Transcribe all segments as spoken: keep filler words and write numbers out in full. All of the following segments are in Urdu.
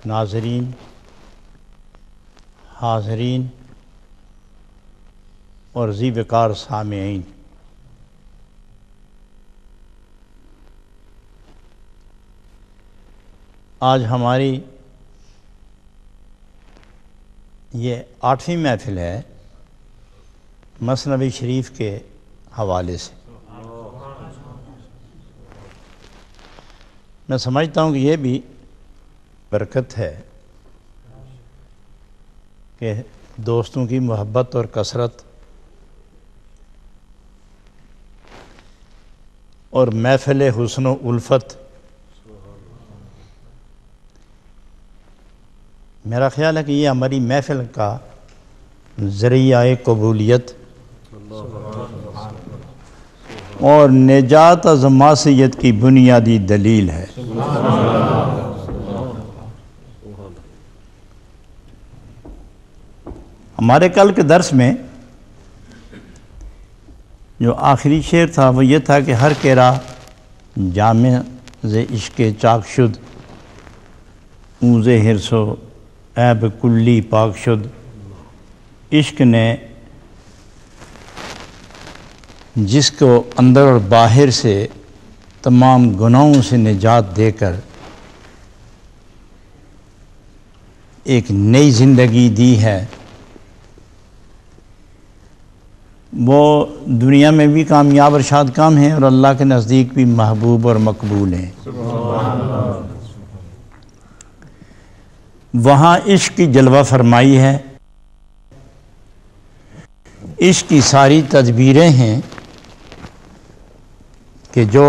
ناظرین، حاضرین اور ذی وقار سامعین، آج ہماری یہ آٹھویں محفل ہے مثنوی شریف کے حوالے سے۔ میں سمجھتا ہوں کہ یہ بھی برکت ہے کہ دوستوں کی محبت اور کثرت اور محفل حسن و الفت، میرا خیال ہے کہ یہ ہماری محفل کا ذریعہ قبولیت اور نجات از معصیت کی بنیادی دلیل ہے۔ ہمارے کل کے درس میں جو آخری شعر تھا وہ یہ تھا کہ ہر کیرا جامع ز عشق چاک شد، اونز حرص و عیب کلی پاک شد۔ عشق نے جس کو اندر اور باہر سے تمام گناہوں سے نجات دے کر ایک نئی زندگی دی ہے، وہ دنیا میں بھی کامیاب اور شاد کام ہیں اور اللہ کے نزدیک بھی محبوب اور مقبول ہیں۔ وہاں عشق کی جلوہ فرمائی ہے، عشق کی ساری تدبیریں ہیں کہ جو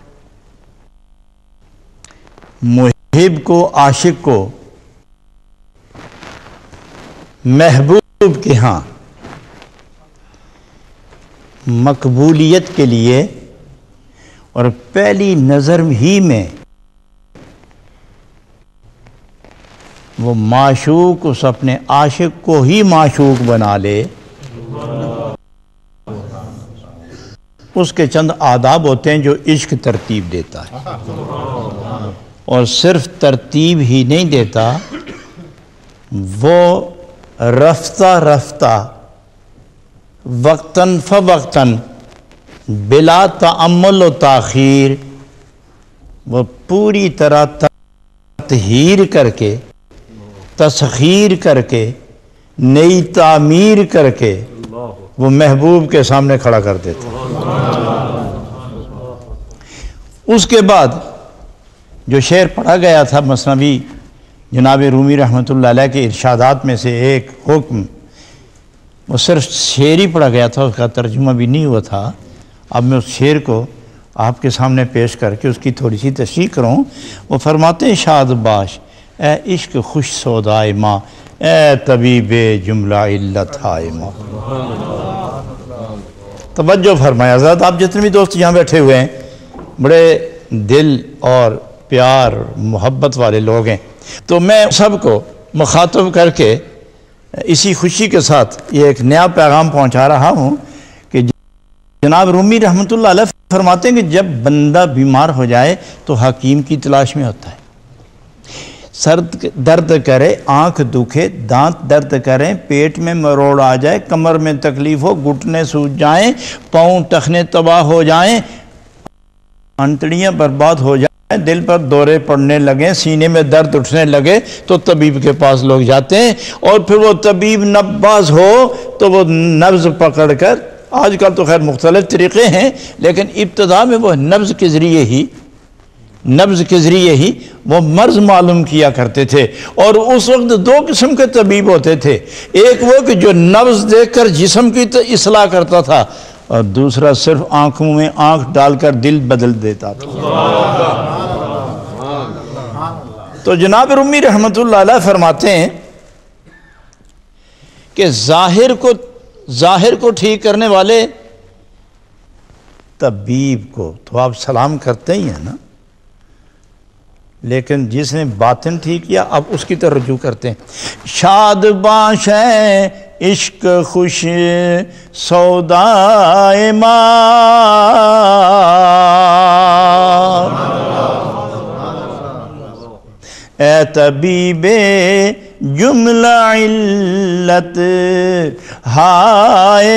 محب کو، عاشق کو محبوب کے ہاں مقبولیت کے لیے اور پہلی نظر ہی میں وہ معشوق اس اپنے عاشق کو ہی معشوق بنا لے، اس کے چند آداب ہوتے ہیں جو عشق ترتیب دیتا ہے، اور صرف ترتیب ہی نہیں دیتا، وہ رفتہ رفتہ وقتاً فوقتاً بلا تعمل و تاخیر وہ پوری طرح تطہیر کر کے، تسخیر کر کے، نئی تعمیر کر کے وہ محبوب کے سامنے کھڑا کر دیتا۔ اس کے بعد جو شعر پڑھا گیا تھا مثنوی جناب رومی رحمۃ اللہ علیہ کے ارشادات میں سے ایک حکم، وہ صرف شعر ہی پڑھا گیا تھا، اس کا ترجمہ بھی نہیں ہوا تھا۔ اب میں اس شعر کو آپ کے سامنے پیش کر کے اس کی تھوڑی سی تشریح کروں۔ وہ فرماتے ہیں: شاد باش اے عشق خوش سودائے ماں، اے طبیب جملہ علت ہائے ماں۔ توجہ فرمایا حضرات، آپ جتنے بھی دوست یہاں بیٹھے ہوئے ہیں بڑے دل اور پیار محبت والے لوگ ہیں، تو میں سب کو مخاطب کر کے اسی خوشی کے ساتھ یہ ایک نیا پیغام پہنچا رہا ہوں کہ جناب رومی رحمۃ اللہ علیہ فرماتے ہیں کہ جب بندہ بیمار ہو جائے تو حکیم کی تلاش میں ہوتا ہے۔ سر درد کرے، آنکھ دکھے، دانت درد کریں، پیٹ میں مروڑ آ جائے، کمر میں تکلیف ہو، گھٹنے سوج جائیں، پاؤں ٹخنے تباہ ہو جائیں، انتڑیاں برباد ہو جائیں، دل پر دورے پڑنے لگیں، سینے میں درد اٹھنے لگے تو طبیب کے پاس لوگ جاتے ہیں، اور پھر وہ طبیب نباز ہو تو وہ نبض پکڑ کر، آج کل تو خیر مختلف طریقے ہیں لیکن ابتدا میں وہ نبض کے ذریعے ہی نبض کے ذریعے ہی وہ مرض معلوم کیا کرتے تھے۔ اور اس وقت دو قسم کے طبیب ہوتے تھے، ایک وہ کہ جو نبض دیکھ کر جسم کی اصلاح کرتا تھا، اور دوسرا صرف آنکھوں میں آنکھ ڈال کر دل بدل دیتا تھا۔ تو جناب رومی رحمۃ اللہ علیہ فرماتے ہیں کہ ظاہر کو ظاہر کو ٹھیک کرنے والے طبیب کو تو آپ سلام کرتے ہی ہیں نا، لیکن جس نے باطن ٹھیک کیا اب اس کی طرف رجوع کرتے ہیں۔ شاد باش ہے عشق خوش سودائے ماں، اے طبیب جملہ علت ہائے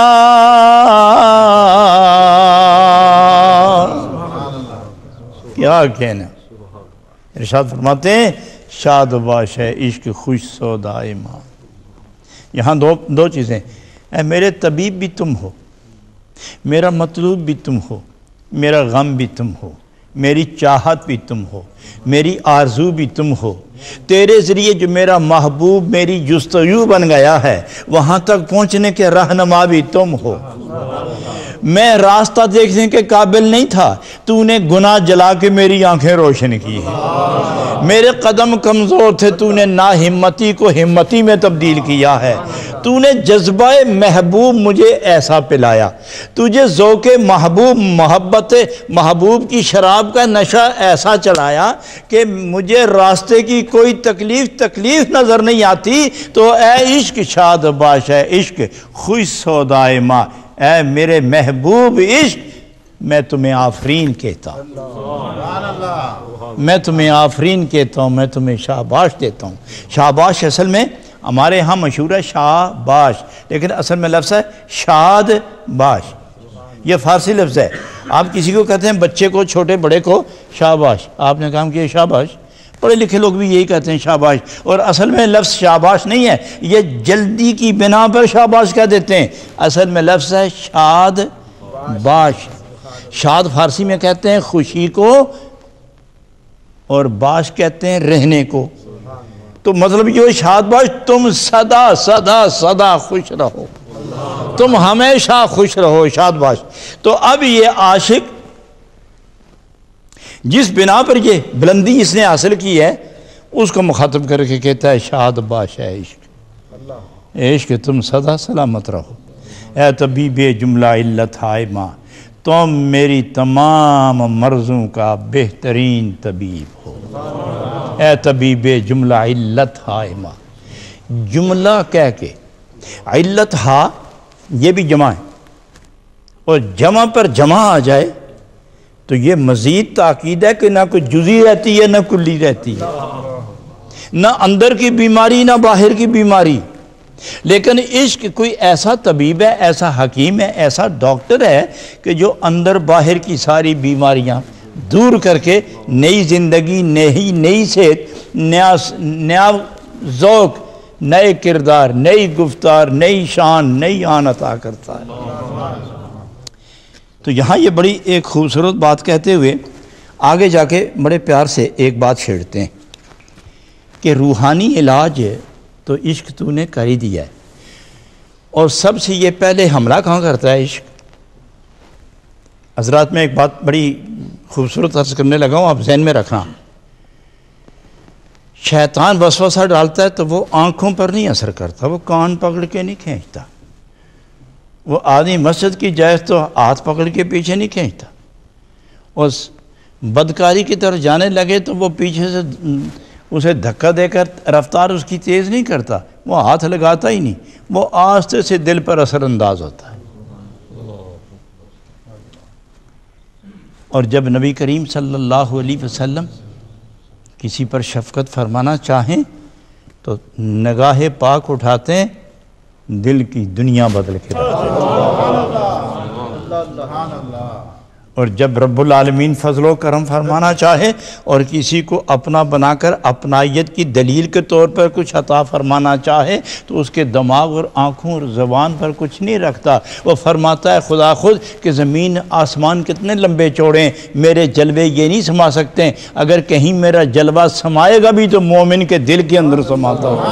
ماں. کیا کہنا. ارشاد فرماتے ہیں شاد باش ہے عشق خوش سودائے ماں. یہاں دو دو چیزیں. اے میرے طبیب بھی تم ہو، میرا مطلوب بھی تم ہو، میرا غم بھی تم ہو، میری چاہت بھی تم ہو، میری آرزو بھی تم ہو. تیرے ذریعے جو میرا محبوب میری جستجو بن گیا ہے وہاں تک پہنچنے کے رہنما بھی تم ہو. میں راستہ دیکھنے کے قابل نہیں تھا، تو نے گناہ جلا کے میری آنکھیں روشن کی ہیں. میرے قدم کمزور تھے، تو نے ناہمتی کو ہمتی میں تبدیل کیا ہے. تو نے جذبہ محبوب مجھے ایسا پلایا، تجھے ذوق محبوب محبت محبوب کی شراب کا نشہ ایسا چلایا کہ مجھے راستے کی کوئی تکلیف تکلیف نظر نہیں آتی. تو اے عشق شاد باش ہے عشق خوش سودائے ماں. اے میرے محبوب عشق میں تمہیں آفرین کہتا ہوں، میں تمہیں آفرین کہتا ہوں، میں تمہیں شاباش دیتا ہوں. شاباش اصل میں ہمارے ہاں مشہور ہے شاباش، لیکن اصل میں لفظ ہے شاد باش. یہ فارسی لفظ ہے. آپ کسی کو کہتے ہیں بچے کو، چھوٹے بڑے کو شاباش. آپ نے کام کیا شاباش. پڑھے لکھے لوگ بھی یہی کہتے ہیں شاباش، اور اصل میں لفظ شاباش نہیں ہے، یہ جلدی کی بنا پر شاباش کہہ دیتے ہیں. اصل میں لفظ ہے شاد باش. شاد فارسی میں کہتے ہیں خوشی کو، اور باش کہتے ہیں رہنے کو. تو مطلب یہ شاد باش تم سدا سدا سدا خوش رہو، تم ہمیشہ خوش رہو شاد باش. تو اب یہ عاشق جس بنا پر یہ بلندی اس نے حاصل کی ہے اس کو مخاطب کر کے کہتا ہے شاد باش ہے عشق عشق تم سدا سلامت رہو. اے طبیب جملہ علت ہائے ماں، تم میری تمام مرضوں کا بہترین طبیب ہو. اے طبیب جملہ علت ہائے ماں. جملہ کہہ کے علت ہا یہ بھی جمع ہے، اور جمع پر جمع آ جائے تو یہ مزید تاکید ہے کہ نہ کوئی جزی رہتی ہے نہ کلی رہتی ہے، نہ اندر کی بیماری نہ باہر کی بیماری. لیکن عشق کوئی ایسا طبیب ہے، ایسا حکیم ہے، ایسا ڈاکٹر ہے کہ جو اندر باہر کی ساری بیماریاں دور کر کے نئی زندگی، نئی نئی صحت، نیا نیا ذوق، نئے کردار، نئی گفتار، نئی شان، نئی آن عطا کرتا ہے. تو یہاں یہ بڑی ایک خوبصورت بات کہتے ہوئے آگے جا کے بڑے پیار سے ایک بات چھیڑتے ہیں کہ روحانی علاج تو عشق تو نے کر ہی دیا ہے. اور سب سے یہ پہلے حملہ کہاں کرتا ہے عشق. حضرات میں ایک بات بڑی خوبصورت عرض کرنے لگا ہوں، آپ ذہن میں رکھنا. شیطان وسوسہ ڈالتا ہے تو وہ آنکھوں پر نہیں اثر کرتا، وہ کان پکڑ کے نہیں کھینچتا. وہ آدمی مسجد کی جائز تو ہاتھ پکڑ کے پیچھے نہیں کھینچتا. اور بدکاری کی طرف جانے لگے تو وہ پیچھے سے اسے دھکا دے کر رفتار اس کی تیز نہیں کرتا، وہ ہاتھ لگاتا ہی نہیں، وہ آہستہ سے دل پر اثر انداز ہوتا ہے. اور جب نبی کریم صلی اللہ علیہ وسلم کسی پر شفقت فرمانا چاہیں تو نگاہ پاک اٹھاتے ہیں، دل کی دنیا بدل کے رکھتے ہیں. اور جب رب العالمین فضل و کرم فرمانا چاہے اور کسی کو اپنا بنا کر اپنائیت کی دلیل کے طور پر کچھ عطا فرمانا چاہے تو اس کے دماغ اور آنکھوں اور زبان پر کچھ نہیں رکھتا. وہ فرماتا ہے خدا خود کہ زمین آسمان کتنے لمبے چوڑے ہیں، میرے جلوے یہ نہیں سما سکتے، اگر کہیں میرا جلوہ سمائے گا بھی تو مومن کے دل کے اندر سماتا ہو.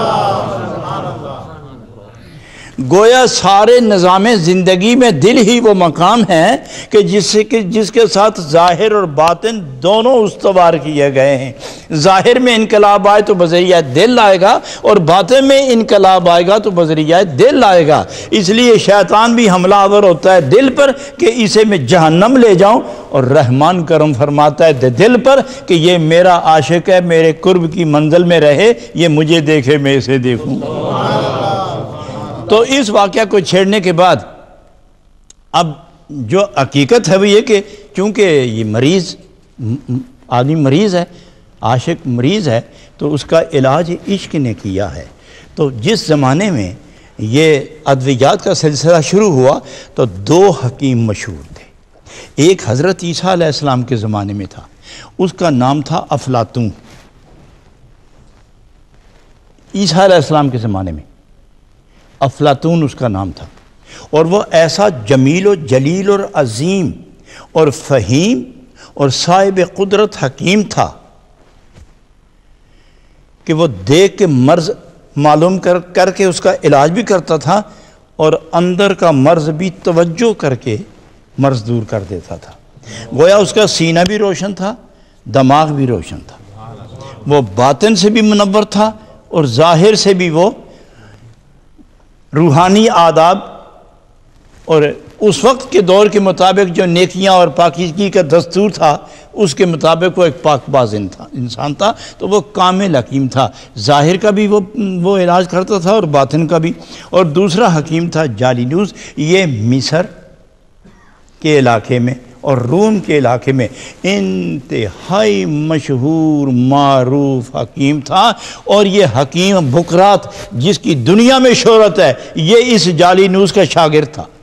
گویا سارے نظام زندگی میں دل ہی وہ مقام ہے کہ جس سے کہ جس کے ساتھ ظاہر اور باطن دونوں استوار کیے گئے ہیں. ظاہر میں انقلاب آئے تو بذریعہ دل آئے گا، اور باطن میں انقلاب آئے گا تو بذریعہ دل آئے گا. اس لیے شیطان بھی حملہ آور ہوتا ہے دل پر کہ اسے میں جہنم لے جاؤں، اور رحمان کرم فرماتا ہے دل پر کہ یہ میرا عاشق ہے، میرے قرب کی منزل میں رہے، یہ مجھے دیکھے میں اسے دیکھوں. تو اس واقعہ کو چھیڑنے کے بعد اب جو حقیقت ہے وہ یہ کہ چونکہ یہ مریض آدمی مریض ہے، عاشق مریض ہے تو اس کا علاج عشق نے کیا ہے۔ تو جس زمانے میں یہ ادویات کا سلسلہ شروع ہوا تو دو حکیم مشہور تھے۔ ایک حضرت عیسیٰ علیہ السلام کے زمانے میں تھا، اس کا نام تھا افلاطون۔ عیسیٰ علیہ السلام کے زمانے میں افلاطون اس کا نام تھا، اور وہ ایسا جمیل و جلیل اور عظیم اور فہیم اور صاحب قدرت حکیم تھا کہ وہ دیکھ کے مرض معلوم کر کر کے اس کا علاج بھی کرتا تھا، اور اندر کا مرض بھی توجہ کر کے مرض دور کر دیتا تھا۔ گویا اس کا سینہ بھی روشن تھا، دماغ بھی روشن تھا، وہ باطن سے بھی منور تھا اور ظاہر سے بھی وہ روحانی آداب اور اس وقت کے دور کے مطابق جو نیکیاں اور پاکیزگی کا دستور تھا اس کے مطابق وہ ایک پاک باز انسان تھا۔ تو وہ کامل حکیم تھا، ظاہر کا بھی وہ وہ علاج کرتا تھا اور باطن کا بھی۔ اور دوسرا حکیم تھا جالینوس، یہ مصر کے علاقے میں اور روم کے علاقے میں انتہائی مشہور معروف حکیم تھا، اور یہ حکیم بکرات جس کی دنیا میں شہرت ہے یہ اس جالینوس کا شاگرد تھا۔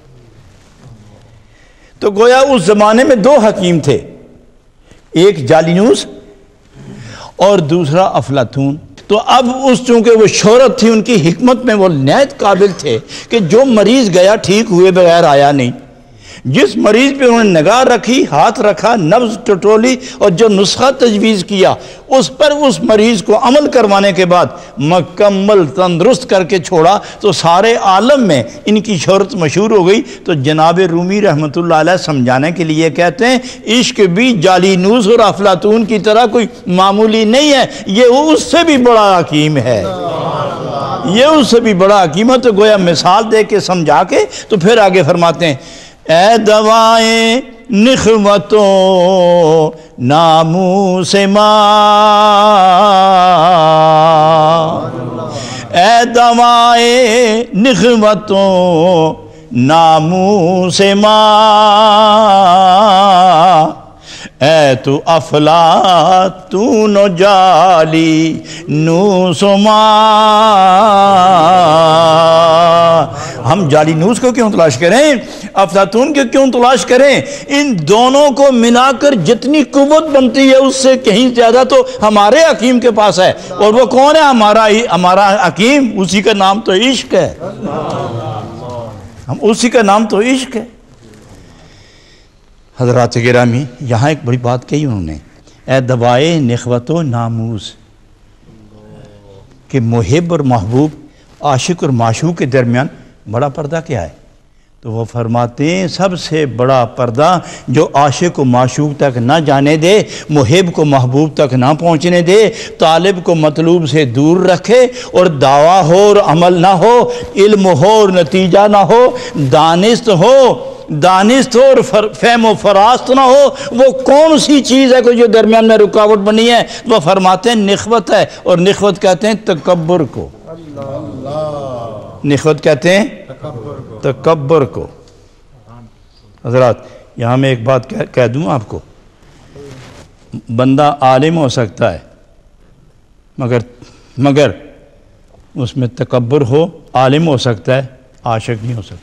تو گویا اس زمانے میں دو حکیم تھے، ایک جالینوس اور دوسرا افلاطون۔ تو اب اس چونکہ وہ شہرت تھی، ان کی حکمت میں وہ نہایت قابل تھے کہ جو مریض گیا ٹھیک ہوئے بغیر آیا نہیں۔ جس مریض پہ انہوں نے نگاہ رکھی، ہاتھ رکھا، نبض ٹٹولی اور جو نسخہ تجویز کیا اس پر اس مریض کو عمل کروانے کے بعد مکمل تندرست کر کے چھوڑا تو سارے عالم میں ان کی شہرت مشہور ہو گئی۔ تو جناب رومی رحمۃ اللہ علیہ سمجھانے کے لیے کہتے ہیں عشق بھی جالینوس اور افلاطون کی طرح کوئی معمولی نہیں ہے، یہ اس سے بھی بڑا حکیم ہے، یہ اس سے بھی بڑا حکیم ہے۔ تو گویا مثال دے کے سمجھا کے تو پھر آگے فرماتے ہیں اے دوائے نخوتوں ناموس ماں، اے دوائے نخوتوں ناموس ماں، اے تو افلاطون و جالینوس ماں۔ ہم جالینوس کو کیوں تلاش کریں، افلاطون کو کیوں تلاش کریں؟ ان دونوں کو ملا کر جتنی قوت بنتی ہے اس سے کہیں زیادہ تو ہمارے حکیم کے پاس ہے، اور وہ کون ہے؟ ہمارا ہمارا حکیم، اسی کا نام تو عشق ہے، ہم اسی کا نام تو عشق ہے۔ حضرات گرامی، یہاں ایک بڑی بات کہی انہوں نے، اے دوائے نخوت و ناموس، کہ محب اور محبوب، عاشق اور معشوق کے درمیان بڑا پردہ کیا ہے؟ تو وہ فرماتے ہیں سب سے بڑا پردہ جو عاشق کو معشوق تک نہ جانے دے، محب کو محبوب تک نہ پہنچنے دے، طالب کو مطلوب سے دور رکھے، اور دعویٰ ہو اور عمل نہ ہو، علم ہو اور نتیجہ نہ ہو، دانست ہو دانست ہو اور فہم و فراست نہ ہو، وہ کون سی چیز ہے کہ جو درمیان میں رکاوٹ بنی ہے؟ وہ فرماتے ہیں نخوت ہے، اور نخوت کہتے ہیں تکبر کو، نخوت کہتے ہیں تکبر کو۔ حضرات یہاں میں ایک بات کہہ دوں آپ کو، بندہ عالم ہو سکتا ہے مگر مگر اس میں تکبر ہو، عالم ہو سکتا ہے، عاشق نہیں ہو سکتا۔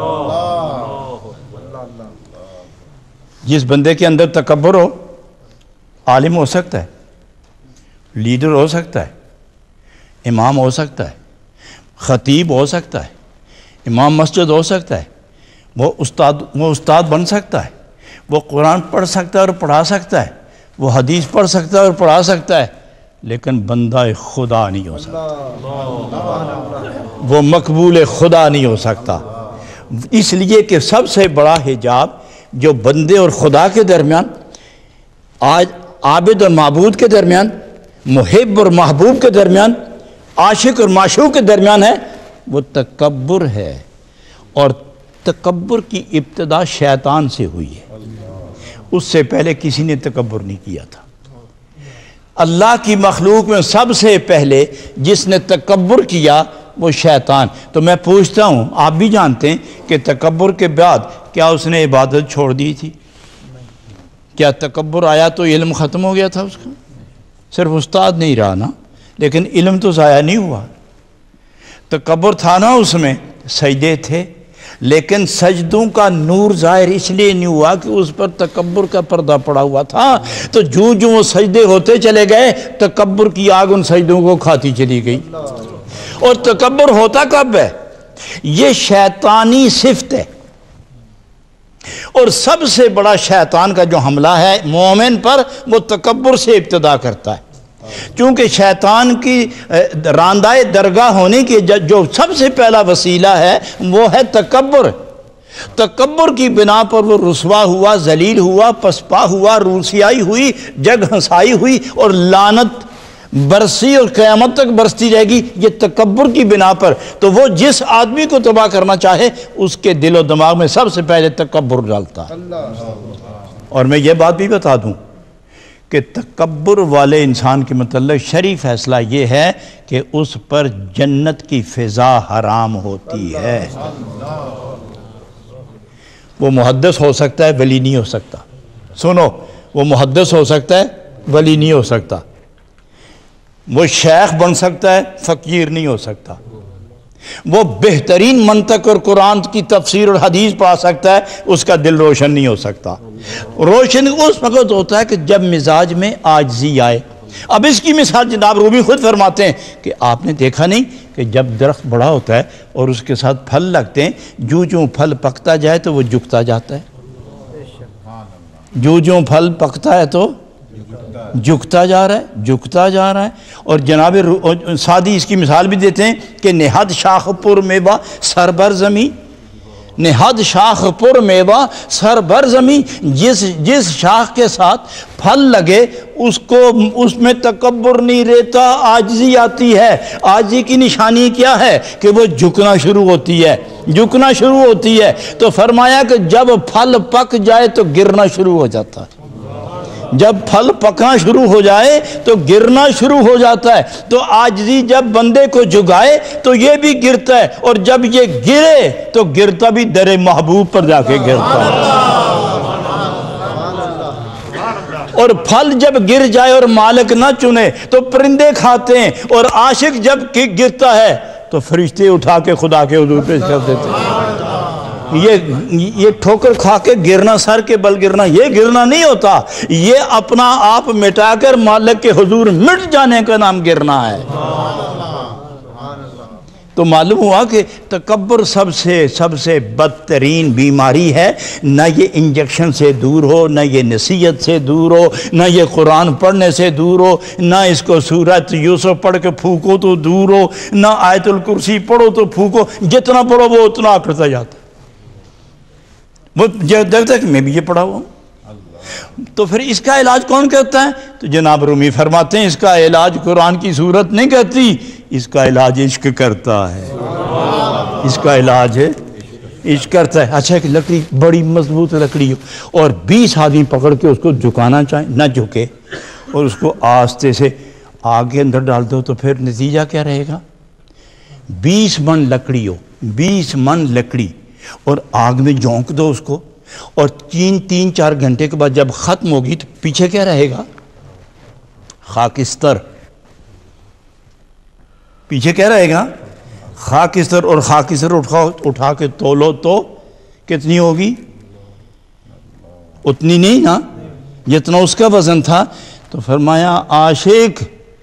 جس بندے کے اندر تکبر ہو، عالم ہو سکتا ہے، لیڈر ہو سکتا ہے، امام ہو سکتا ہے، خطیب ہو سکتا ہے، امام مسجد ہو سکتا ہے، وہ استاد وہ استاد بن سکتا ہے، وہ قرآن پڑھ سکتا ہے اور پڑھا سکتا ہے، وہ حدیث پڑھ سکتا ہے اور پڑھا سکتا ہے، لیکن بندہ خدا نہیں ہو سکتا، وہ مقبول خدا نہیں ہو سکتا۔ اس لیے کہ سب سے بڑا حجاب جو بندے اور خدا کے درمیان، آج عابد اور معبود کے درمیان، محب اور محبوب کے درمیان، عاشق اور معشوق کے درمیان ہے، وہ تکبر ہے، اور تکبر کی ابتدا شیطان سے ہوئی ہے، اس سے پہلے کسی نے تکبر نہیں کیا تھا۔ اللہ کی مخلوق میں سب سے پہلے جس نے تکبر کیا وہ شیطان۔ تو میں پوچھتا ہوں، آپ بھی جانتے ہیں کہ تکبر کے بعد کیا اس نے عبادت چھوڑ دی تھی؟ کیا تکبر آیا تو علم ختم ہو گیا تھا اس کا؟ सिर्फ उस्ताद नहीं रहा ना, लेकिन इल्म तो ज़ाया नहीं हुआ। तकब्बुर था ना, उसमें सजदे थे, लेकिन सजदों का नूर ज़ाहिर इसलिए नहीं हुआ कि उस पर तकब्बुर का पर्दा पड़ा हुआ था। तो जो जो वो सजदे होते चले गए, तकब्बुर की आग उन सजदों को खाती चली गई। और तकब्बुर होता कब है? ये शैतानी सिफत है, और सबसे बड़ा शैतान का जो हमला है मोमिन पर, वो तकब्बुर से इब्तिदा करता है। क्योंकि शैतान की रांदाए दरगाह होने की जो सबसे पहला वसीला है वो है तकब्बुर। तकब्बुर की बिना पर वो रुसवा हुआ, जलील हुआ, पसपा हुआ, रूसियाई हुई, जग हंसाई हुई और लानत बरसी और क़यामत तक बरसती रहेगी, ये तकब्बुर की बिना पर। तो वो जिस आदमी को तबाह करना चाहे उसके दिल और दिमाग में सबसे पहले तकब्बुर डालता है। और मैं ये बात भी बता दूं कि तकब्बुर वाले इंसान के मतलब शरई फैसला ये है कि उस पर जन्नत की फ़िज़ा हराम होती है। वो मुहद्दिस हो सकता है, वली नहीं हो सकता। सुनो, वो मुहद्दिस हो सकता है, वली नहीं हो सकता। वो शेख बन सकता है, फ़कीर नहीं हो सकता। वो बेहतरीन मंतक और कुरान की तफसीर और हदीस पढ़ा सकता है, उसका दिल रोशन नहीं हो सकता। रोशन उस वक़्त होता है कि जब मिजाज में आजिज़ी आए। अब इसकी मिसाल जनाब रूमी खुद फरमाते हैं कि आपने देखा नहीं कि जब दरख्त बड़ा होता है और उसके साथ फल लगते हैं, जो जो फल पकता जाए तो वो झुकता जाता है, जो जो फल पकता है तो झुकता जा रहा है, झुकता जा रहा है। और जनाब सादी इसकी मिसाल भी देते हैं कि नेहद शाख पुर मेवा सर बर ज़मी, नेहद शाख पुर मेवा सर बर ज़मी, जिस जिस शाख के साथ फल लगे उसको उसमें तकब्बुर नहीं रहता, आजिज़ी आती है। आजिज़ी की निशानी क्या है कि वो झुकना शुरू होती है, झुकना शुरू होती है। तो फरमाया कि जब फल पक जाए तो गिरना शुरू हो जाता है, जब फल पकना शुरू हो जाए तो गिरना शुरू हो जाता है। तो आजिज़ी जब बंदे को झुकाए तो ये भी गिरता है, और जब ये गिरे तो गिरता भी दरे महबूब पर जाके गिरता है। और फल जब गिर जाए और मालिक ना चुने तो परिंदे खाते हैं, और आशिक जब गिरता है तो फरिश्ते उठा के खुदा के हुजूर पेश कर देते हैं। ये ये ठोकर खा के गिरना, सर के बल गिरना, ये गिरना नहीं होता, ये अपना आप मिटाकर मालिक के हुजूर मिट जाने का नाम गिरना है। तो मालूम हुआ कि तकब्बुर सबसे सबसे बदतरीन बीमारी है। न ये इंजेक्शन से दूर हो, न ये नसीहत से दूर हो, न ये कुरान पढ़ने से दूर हो, न इसको सूरत यूसुफ पढ़ के फूको तो दूर हो, न आयतुल कुर्सी पढ़ो तो फूको, जितना पढ़ो वो उतना करता जाता। वो जब तक मैं भी ये पढ़ा हुआ। तो फिर इसका इलाज कौन करता है? तो जनाब रूमी फरमाते हैं इसका इलाज कुरान की सूरत नहीं करती, इसका इलाज इश्क करता है, इसका इलाज है इश्क करता है। अच्छा, एक लकड़ी बड़ी मजबूत लकड़ी हो और बीस आदमी पकड़ के उसको झुकाना चाहे, ना झुके, और उसको आस्ते से आग के अंदर डाल दो, तो फिर नतीजा क्या रहेगा? बीस मन लकड़ी हो, बीस मन लकड़ी, और आग में झोंक दो उसको, और तीन तीन चार घंटे के बाद जब ख़त्म होगी तो पीछे क्या रहेगा? खाकिस्तर। पीछे क्या रहेगा? खाकिस्तर। और खाकिस्तर उठा उठा के तोलो तो कितनी होगी? उतनी नहीं ना, जितना उसका वजन था। तो फरमाया आशिक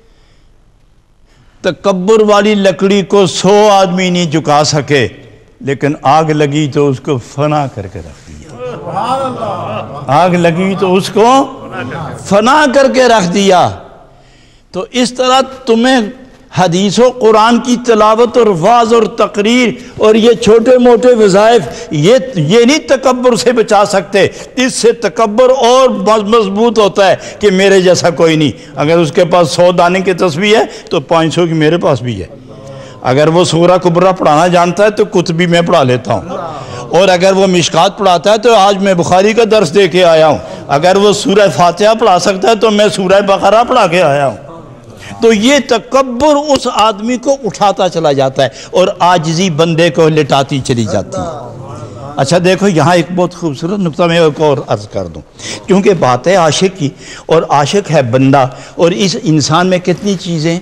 तकब्बुर वाली लकड़ी को सौ आदमी नहीं झुका सके, लेकिन आग लगी तो उसको फना करके रख दिया। आग लगी तो उसको फना करके रख दिया। तो इस तरह तुम्हें हदीसों कुरान की तिलावत और वाज और तकरीर और ये छोटे मोटे वज़ाइफ ये ये नहीं तकब्बुर से बचा सकते। इससे तकब्बुर और मजबूत होता है कि मेरे जैसा कोई नहीं। अगर उसके पास सौ दाने की तस्बीह है तो पाँच सौ की मेरे पास भी है। अगर वो सूरा कुबरा पढ़ाना जानता है तो कुतबी मैं पढ़ा लेता हूँ, और अगर वो मिशकात पढ़ाता है तो आज मैं बुखारी का दर्स दे के आया हूँ। अगर वो सूरह फातिहा पढ़ा सकता है तो मैं सूरह बकरा पढ़ा के आया हूँ। तो ये तकब्बुर उस आदमी को उठाता चला जाता है और आजिज़ी बंदे को लिटाती चली जाती है। اچھا دیکھو یہاں ایک بہت خوبصورت نقطہ میں ایک اور عرض کر دوں، کیونکہ بات ہے عاشق کی، اور عاشق ہے بندہ، اور اس انسان میں کتنی چیزیں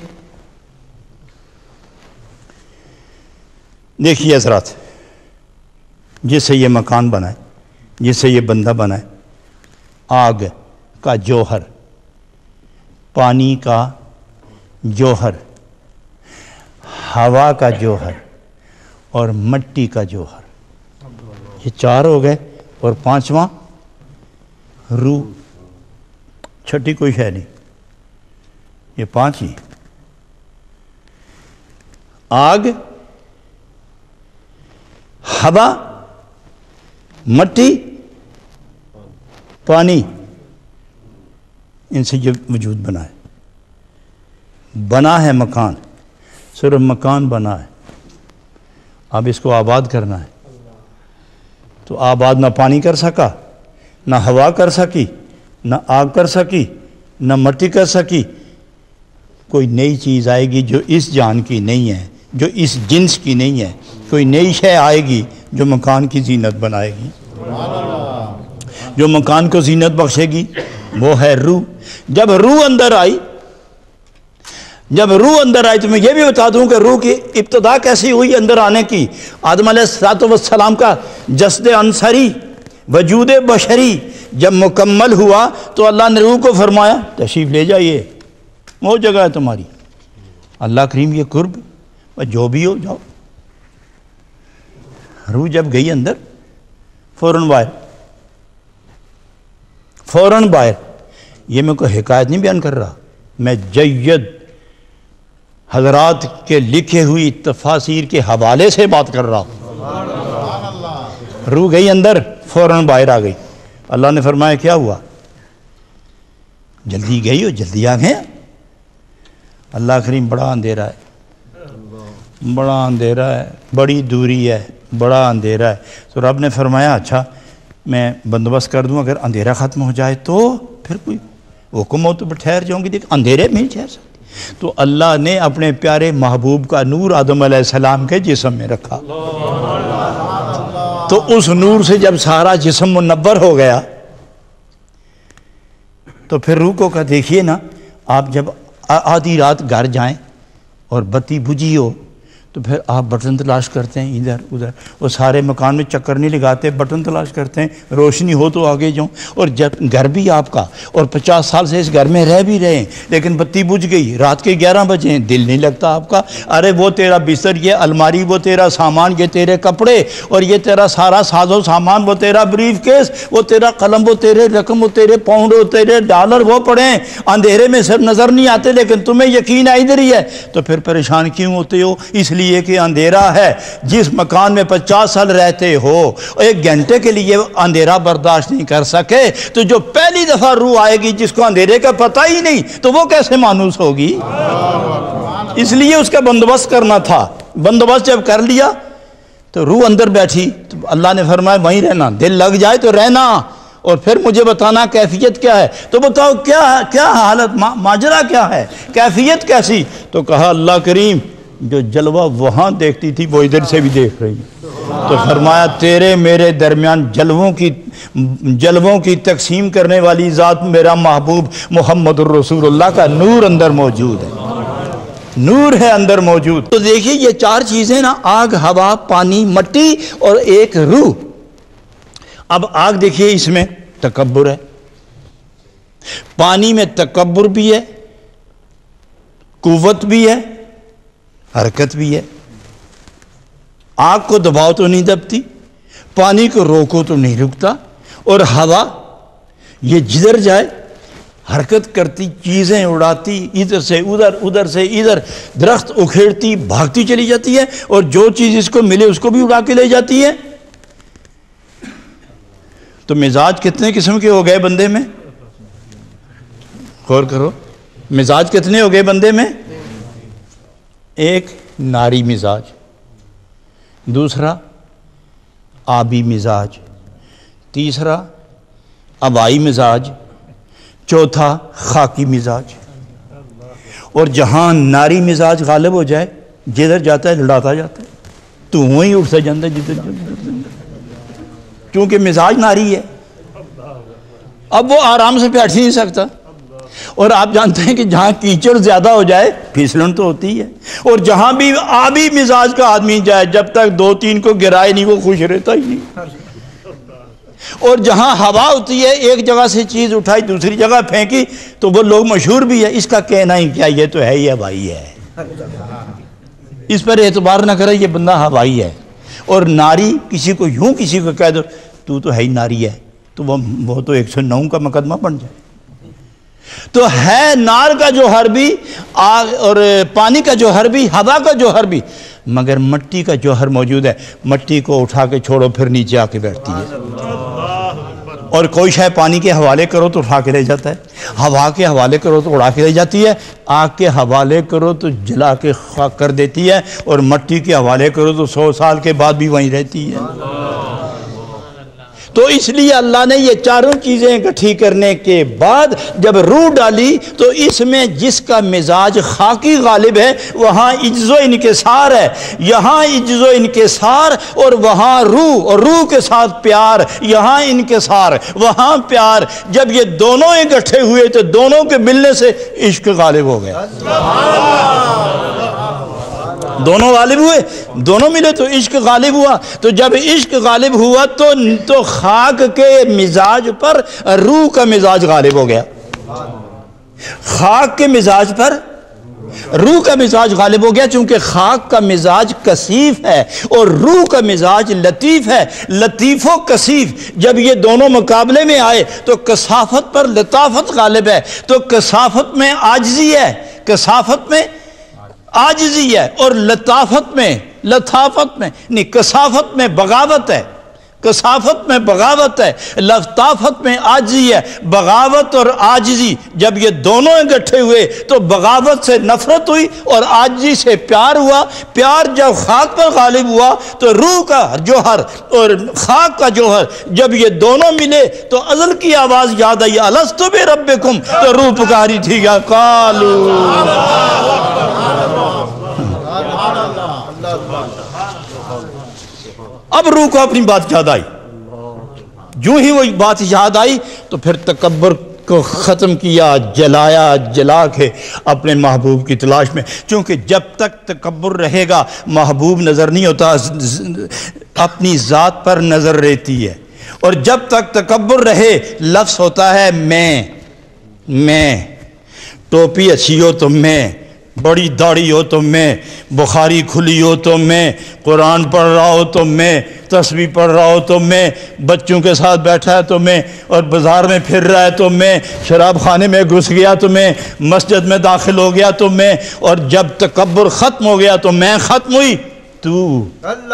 دیکھیے حضرات، جس سے یہ مکان بنا ہے، جس سے یہ بندہ بنا ہے، آگ کا جوہر، پانی کا جوہر، ہوا کا جوہر اور مٹی کا جوہر، یہ چار ہو گئے، اور پانچواں روح، چھٹی کوئی ہے نہیں، یہ پانچ ہی، آگ، ہوا، مٹی، پانی، ان سے یہ وجود بنا ہے، بنا ہے مکان، صرف مکان بنا ہے، اب اس کو آباد کرنا ہے، تو آباد نہ پانی کر سکا، نہ ہوا کر سکی، نہ آگ کر سکی، نہ مٹی کر سکی، کوئی نئی چیز آئے گی جو اس جان کی نہیں ہے، جو اس جنس کی نہیں ہے، کوئی نئی شے آئے گی جو مکان کی زینت بنائے گی، جو مکان کو زینت بخشے گی، وہ ہے روح۔ جب روح اندر آئی جب روح اندر آئی تو میں یہ بھی بتا دوں کہ روح کی ابتدا کیسی ہوئی اندر آنے کی۔ آدم علیہ السلام کا جسد انصری، وجود بشری جب مکمل ہوا تو اللہ نے روح کو فرمایا تشریف لے جائیے، وہ جگہ ہے تمہاری، اللہ کریم یہ قرب جو بھی ہو جاؤ۔ روح جب گئی اندر فوراً باہر، فوراً باہر، یہ میں کوئی حکایت نہیں بیان کر رہا، میں جید حضرات کے لکھے ہوئی تفاسیر کے حوالے سے بات کر رہا ہوں۔ روح گئی اندر، فوراً باہر آ گئی، اللہ نے فرمایا کیا ہوا؟ جلدی گئی ہو، جلدی آ گئے؟ اللہ کریم بڑا اندھیرا ہے، بڑا اندھیرا ہے، بڑی دوری ہے، بڑا اندھیرا ہے۔ تو رب نے فرمایا اچھا میں بندوبست کر دوں، اگر اندھیرا ختم ہو جائے تو پھر کوئی حکم ہو تو ٹھہر جاؤں گی، دیکھ اندھیرے میں ٹھہر سکتی۔ تو اللہ نے اپنے پیارے محبوب کا نور آدم علیہ السلام کے جسم میں رکھا، تو اس نور سے جب سارا جسم منور ہو گیا تو پھر روح کو کہا دیکھیے نا، آپ جب آدھی رات گھر جائیں اور بتی بجھی ہو تو پھر آپ بٹن تلاش کرتے ہیں ادھر ادھر، وہ سارے مکان میں چکر نہیں لگاتے، بٹن تلاش کرتے ہیں روشنی ہو تو آگے جاؤں۔ اور جب گھر بھی آپ کا، اور پچاس سال سے اس گھر میں رہ بھی رہے ہیں، لیکن بتی بجھ گئی، رات کے گیارہ بجے ہیں، دل نہیں لگتا آپ کا، ارے وہ تیرا بستر، یہ الماری، وہ تیرا سامان، یہ تیرے کپڑے، اور یہ تیرا سارا ساز و سامان، وہ تیرا بریف کیس، وہ تیرا قلم، وہ تیرے رقم، وہ تیرے پاؤنڈ، وہ تیرے ڈالر، وہ پڑے ہیں، اندھیرے میں سر نظر نہیں آتے، لیکن تمہیں یقین ہے ادھر ہی ہے، تو پھر پریشان کیوں ہوتے ہو؟ اس لیے کہ اندھیرا ہے۔ جس مکان میں پچاس سال رہتے ہو، ایک گھنٹے کے لیے اندھیرا برداشت نہیں کر سکے، تو جو پہلی دفعہ روح آئے گی جس کو اندھیرے کا پتہ ہی نہیں، تو وہ کیسے مانوس ہوگی؟ اس لیے اس کا بندوبست کرنا تھا۔ بندوبست جب کر لیا تو روح اندر بیٹھی، تو اللہ نے فرمایا وہیں رہنا، دل لگ جائے تو رہنا، اور پھر مجھے بتانا کیفیت کیا ہے۔ تو بتاؤ کیا کیا حالت، ماجرا کیا ہے، کیفیت کیسی؟ تو کہا اللہ کریم جو جلوہ وہاں دیکھتی تھی وہ ادھر سے بھی دیکھ رہی، تو فرمایا تیرے میرے درمیان جلووں کی جلووں کی تقسیم کرنے والی ذات میرا محبوب محمد الرسول اللہ کا نور اندر موجود ہے، نور ہے اندر موجود۔ تو دیکھیے یہ چار چیزیں نا، آگ، ہوا، پانی، مٹی اور ایک روح۔ اب آگ دیکھیے اس میں تکبر ہے، پانی میں تکبر بھی ہے، قوت بھی ہے، حرکت بھی ہے۔ آگ کو دباؤ تو نہیں دبتی، پانی کو روکو تو نہیں رکتا، اور ہوا یہ جدھر جائے حرکت کرتی، چیزیں اڑاتی، ادھر سے ادھر، ادھر سے ادھر، درخت اکھیڑتی، بھاگتی چلی جاتی ہے، اور جو چیز اس کو ملے اس کو بھی اڑا کے لے جاتی ہے۔ تو مزاج کتنے قسم کے ہو گئے بندے میں؟ غور کرو، مزاج کتنے ہو گئے بندے میں؟ ایک ناری مزاج، دوسرا آبی مزاج، تیسرا ہوائی مزاج، چوتھا خاکی مزاج۔ اور جہاں ناری مزاج غالب ہو جائے، جدھر جاتا ہے لڑاتا جاتا ہے، تو وہیں اٹھتا جاتا ہے جدھر جاتا ہے۔ چونکہ مزاج ناری ہے، اب وہ آرام سے بیٹھ ہی نہیں سکتا۔ اور آپ جانتے ہیں کہ جہاں کیچڑ زیادہ ہو جائے پھسلن تو ہوتی ہے، اور جہاں بھی آبی مزاج کا آدمی جائے جب تک دو تین کو گرائے نہیں وہ خوش رہتا ہی نہیں۔ اور جہاں ہوا ہوتی ہے ایک جگہ سے چیز اٹھائی دوسری جگہ پھینکی تو وہ لوگ مشہور بھی ہے، اس کا کہنا ہی کیا، یہ تو ہے ہی ہوائی ہے، اس پر اعتبار نہ کرے یہ بندہ ہوائی ہے۔ اور ناری کسی کو یوں کسی کو کہہ دو تو تو ہے ہی ناری ہے تو وہ وہ تو ایک سو نو کا مقدمہ بن جائے۔ تو ہے نار کا جوہر بھی اور پانی کا جوہر بھی، ہوا کا جوہر بھی، مگر مٹی کا جوہر موجود ہے۔ مٹی کو اٹھا کے چھوڑو پھر نیچے آ کے بیٹھتی ہے، اور کوئی شے پانی کے حوالے کرو تو اٹھا کے لے جاتا ہے، ہوا کے حوالے کرو تو اڑا کے لے جاتی ہے، آگ کے حوالے کرو تو جلا کے خاک کر دیتی ہے، اور مٹی کے حوالے کرو تو سو سال کے بعد بھی وہیں رہتی ہے۔ تو اس لیے اللہ نے یہ چاروں چیزیں اکٹھی کرنے کے بعد جب روح ڈالی تو اس میں جس کا مزاج خاکی غالب ہے وہاں عجز و انکسار ہے، یہاں عجز و انکسار، اور وہاں روح، اور روح کے ساتھ پیار، یہاں انکسار وہاں پیار۔ جب یہ دونوں اکٹھے ہوئے تو دونوں کے ملنے سے عشق غالب ہو گیا۔ دونوں غالب ہوئے، دونوں ملے تو عشق غالب ہوا۔ تو جب عشق غالب ہوا تو تو خاک کے مزاج پر روح کا مزاج غالب ہو گیا، خاک کے مزاج پر روح کا مزاج غالب ہو گیا، چونکہ خاک کا مزاج کثیف ہے اور روح کا مزاج لطیف ہے، لطیف و کثیف۔ جب یہ دونوں مقابلے میں آئے تو کثافت پر لطافت غالب ہے، تو کثافت میں عاجزی ہے، کثافت میں عاجزی ہے، اور لطافت میں لطافت میں نہیں کثافت میں بغاوت ہے، کثافت میں بغاوت ہے، لطافت میں عاجزی ہے۔ بغاوت اور عاجزی جب یہ دونوں اکٹھے ہوئے تو بغاوت سے نفرت ہوئی اور عاجزی سے پیار ہوا۔ پیار جب خاک پر غالب ہوا تو روح کا جوہر اور خاک کا جوہر جب یہ دونوں ملے تو ازل کی آواز یاد آئی، الستو بربکم، تو روح پکاری تھی کیا، قالو۔ اب روح کو اپنی بات یاد آئی، جو ہی وہ بات یاد آئی تو پھر تکبر کو ختم کیا، جلایا، جلا کے اپنے محبوب کی تلاش میں۔ چونکہ جب تک تکبر رہے گا محبوب نظر نہیں ہوتا، اپنی ذات پر نظر رہتی ہے، اور جب تک تکبر رہے لفظ ہوتا ہے میں میں ٹوپی اچھی ہو تو میں، بڑی داڑھی ہو تو میں، بخاری کھلی ہو تو میں، قرآن پڑھ رہا ہو تو میں، تسبیح پڑھ رہا ہو تو میں، بچوں کے ساتھ بیٹھا ہے تو میں، اور بازار میں پھر رہا ہے تو میں، شراب خانے میں گھس گیا تو میں، مسجد میں داخل ہو گیا تو میں، اور جب تکبر ختم ہو گیا تو میں ختم ہوئی تو۔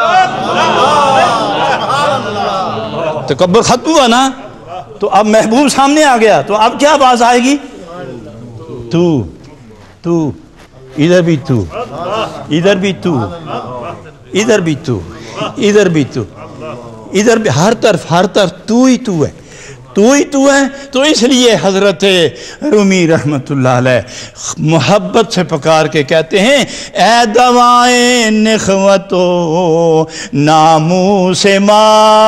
تکبر ختم ہوا نا تو اب محبوب سامنے آ گیا تو اب کیا آواز آئے گی، تو تو ادھر بھی تو، ادھر بھی تو، ادھر بھی تو، ادھر بھی تو، ادھر بھی، ہر طرف ہر طرف تو ہی تو ہے، تو ہی تو ہے۔ تو اس لیے حضرت رومی رحمت اللہ علیہ محبت سے پکار کے کہتے ہیں، اے دوائے نخوت و ناموس ماں۔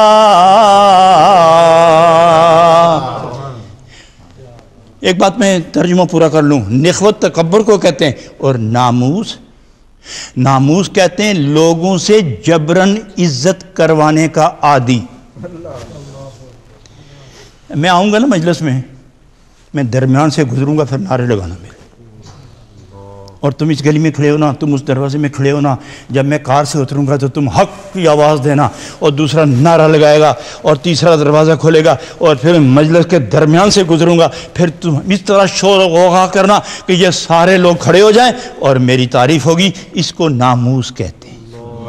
ایک بات میں ترجمہ پورا کر لوں، نخوت تکبر کو کہتے ہیں، اور ناموس ناموس کہتے ہیں لوگوں سے جبرن عزت کروانے کا عادی۔ میں آؤں گا نا مجلس میں، میں درمیان سے گزروں گا، پھر نعرے لگانا میرے، اور تم اس گلی میں کھڑے ہو نا، تم اس دروازے میں کھڑے ہو نا، جب میں کار سے اتروں گا تو تم حق کی آواز دینا، اور دوسرا نعرہ لگائے گا، اور تیسرا دروازہ کھولے گا، اور پھر مجلس کے درمیان سے گزروں گا، پھر تم اس طرح شور و غوغا کرنا کہ یہ سارے لوگ کھڑے ہو جائیں اور میری تعریف ہوگی۔ اس کو ناموس کہتے ہیں۔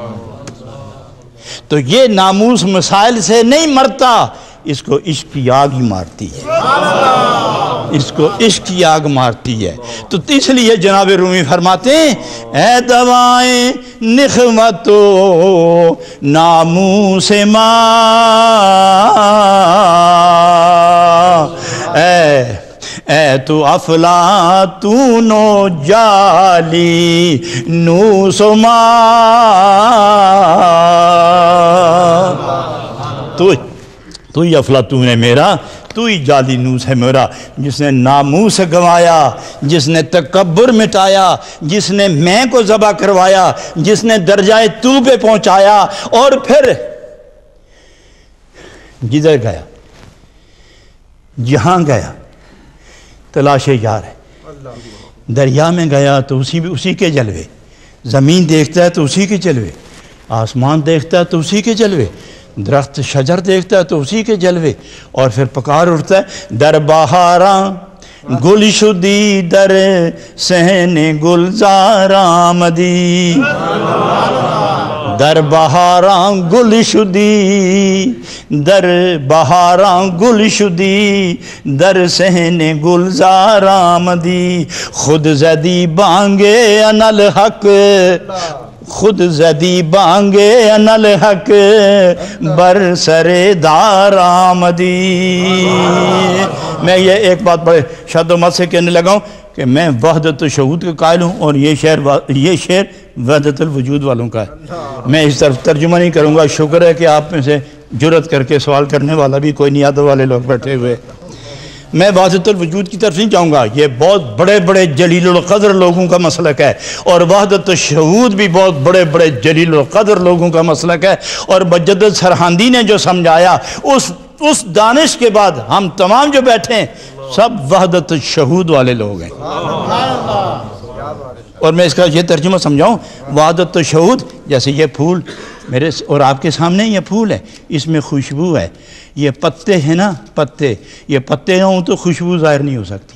تو یہ ناموس مسائل سے نہیں مرتا، اس کو عشق کی آگ ہی مارتی ہے، اس کو عشق کی آگ مارتی ہے۔ تو اس لیے جناب رومی فرماتے ہیں، اے دوائیں نخوت و ناموس ماں، اے اے تو افلاطون و جالی نوس ماں، تو تو ہی افلاطون ہے میرا، تو ہی جعلی نوس ہے میرا، جس نے ناموس گنوایا، جس نے تکبر مٹایا، جس نے میں کو ذبح کروایا، جس نے درجہ تو پہ پہنچایا، اور پھر جدھر گیا، جہاں گیا تلاش یار ہے۔ دریا میں گیا تو اسی بھی اسی کے جلوے، زمین دیکھتا ہے تو اسی کے جلوے، آسمان دیکھتا ہے تو اسی کے جلوے، درخت شجر دیکھتا ہے تو اسی کے جلوے، اور پھر پکار اٹھتا ہے در بہاراں گل شدی در سہن گلزار آمدی، در بہاراں گل شدی در بہاراں گل شدی در سہن گلزار آمدی، خود زدی بانگے انل حق خود زدی بانگے انل حق بر سر دار آمدی۔ میں یہ ایک بات بڑے شد و مت سے کہنے لگا ہوں کہ میں وحدت الشہود کا قائل ہوں، اور یہ شعر یہ شعر وحدت الوجود والوں کا ہے۔ میں اس طرف ترجمہ نہیں کروں گا، شکر ہے کہ آپ میں سے جرت کر کے سوال کرنے والا بھی کوئی نہیں، آدھو والے لوگ بیٹھے ہوئے۔ میں وحدت الوجود کی طرف نہیں جاؤں گا، یہ بہت بڑے بڑے جلیل القدر لوگوں کا مسلک ہے، اور وحدت الشہود بھی بہت بڑے بڑے جلیل القدر لوگوں کا مسلک ہے، اور مجدد سرہندی نے جو سمجھایا اس اس دانش کے بعد ہم تمام جو بیٹھے ہیں سب وحدت الشہود والے لوگ ہیں۔ اور میں اس کا یہ ترجمہ سمجھاؤں، وحدت الشہود جیسے یہ پھول میرے اور آپ کے سامنے یہ پھول ہے، اس میں خوشبو ہے، یہ پتے ہیں نا پتے، یہ پتے نہ ہوں تو خوشبو ظاہر نہیں ہو سکتی۔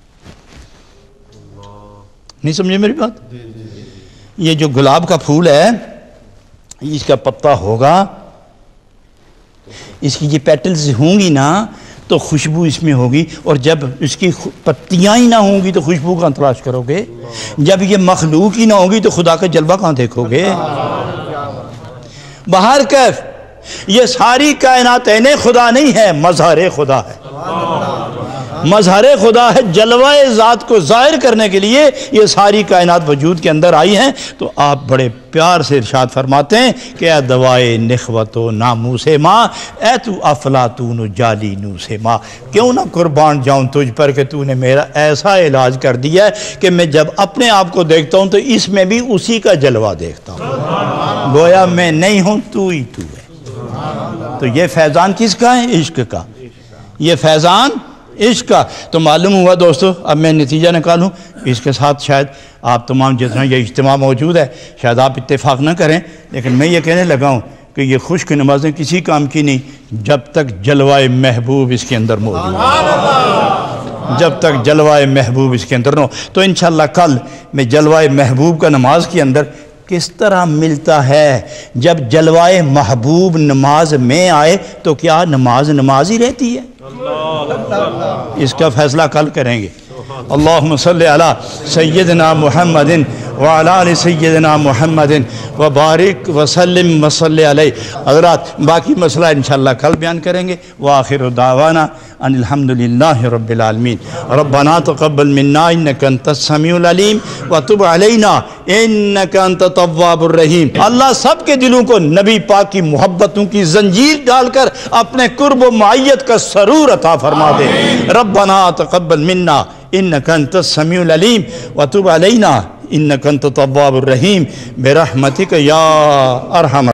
نہیں سمجھے میری بات؟ یہ جو گلاب کا پھول ہے اس کا پتا ہوگا، اس کی یہ پیٹلز ہوں گی نا تو خوشبو اس میں ہوگی، اور جب اس کی پتیاں ہی نہ ہوں گی تو خوشبو کہاں تلاش کرو گے؟ جب یہ مخلوق ہی نہ ہوگی تو خدا کا جلوہ کہاں دیکھو گے؟ بہر کیف یہ ساری کائنات عین خدا نہیں ہے، مظہر خدا ہے، مظہر خدا ہے، جلوہ ذات کو ظاہر کرنے کے لیے یہ ساری کائنات وجود کے اندر آئی ہیں۔ تو آپ بڑے پیار سے ارشاد فرماتے ہیں کہ اے دوائے نخوت و ناموس ماں، اے تو افلاطون و جعلی نوس ماں، کیوں نہ قربان جاؤں تجھ پر کہ تو نے میرا ایسا علاج کر دیا ہے کہ میں جب اپنے آپ کو دیکھتا ہوں تو اس میں بھی اسی کا جلوہ دیکھتا ہوں، گویا میں نہیں ہوں تو ہی تو ہے۔ تو یہ فیضان کس کا ہے؟ عشق کا، یہ فیضان عشق کا۔ تو معلوم ہوا دوستو، اب میں نتیجہ نکالوں، اس کے ساتھ شاید آپ تمام جتنا یہ اجتماع موجود ہے شاید آپ اتفاق نہ کریں، لیکن میں یہ کہنے لگا ہوں کہ یہ خشک نمازیں کسی کام کی نہیں جب تک جلوہ محبوب اس کے اندر موجود ہے، جب تک جلوہ محبوب اس کے اندر نہ ہو۔ تو انشاءاللہ کل میں جلوہ محبوب کا نماز کے اندر کس طرح ملتا ہے، جب جلوہ محبوب نماز میں آئے تو کیا نماز نماز ہی رہتی ہے؟ اس کا فیصلہ کل کریں گے۔ اللہم صلی علی سیدنا محمد وعلی آل سیدنا محمد وبارک وسلم وصلی علیہ۔ حضرات باقی مسئلہ انشاءاللہ کل بیان کریں گے۔ وآخر دعوانا ان الحمدللہ رب العالمین۔ ربنا تقبل منا انکا انت السمیع العلیم وتب علینا انکا انت التواب الرحیم۔ اللہ سب کے دلوں کو نبی پاک کی محبتوں کی زنجیر ڈال کر اپنے قرب و معیت کا سرور عطا فرما دے۔ ربنا تقبل منا انکا انت السمیع العلیم وتب علینا انکا انت التواب الرحیم برحمتک یا ارحم